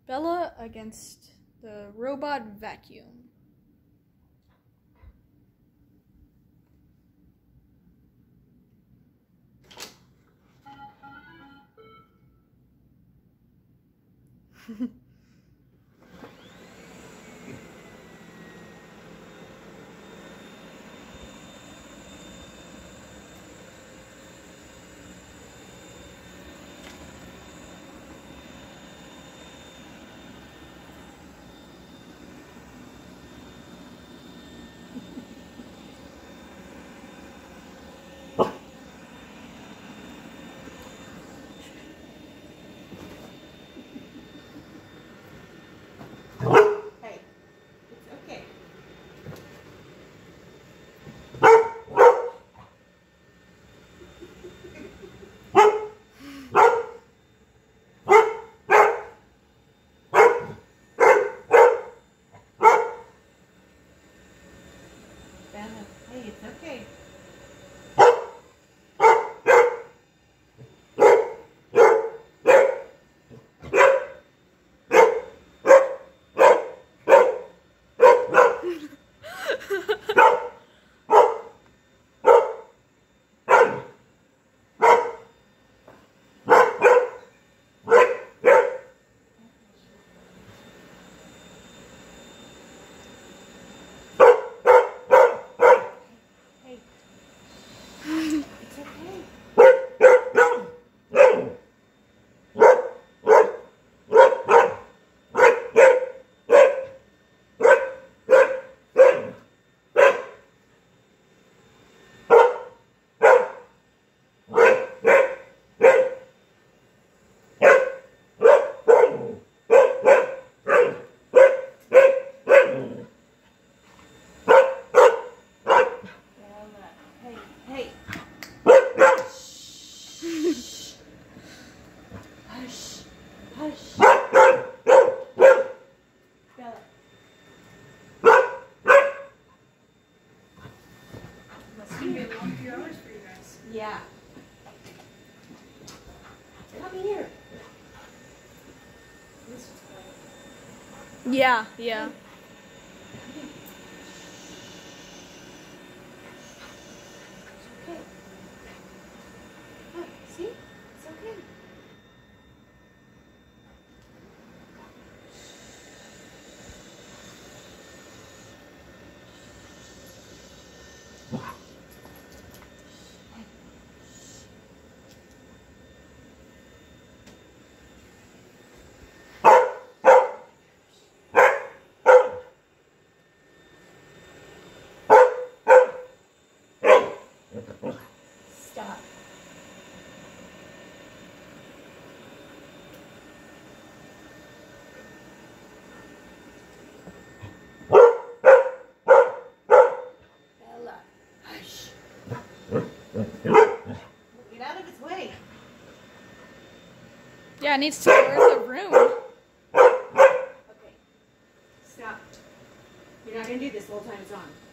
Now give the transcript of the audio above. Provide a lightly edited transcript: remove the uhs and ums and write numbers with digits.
Bella against the robot vacuum. Hey, it's okay. Hey. Hush. Hush. Bella. Must be a long few hours for you guys. Yeah. Come here. This is quiet. Yeah, yeah. Okay. Oh, see? It's okay. Stop. Bella, hush. Get out of his way. Yeah, it needs to learn the room. Okay. Stop. You're not going to do this the whole time it's on.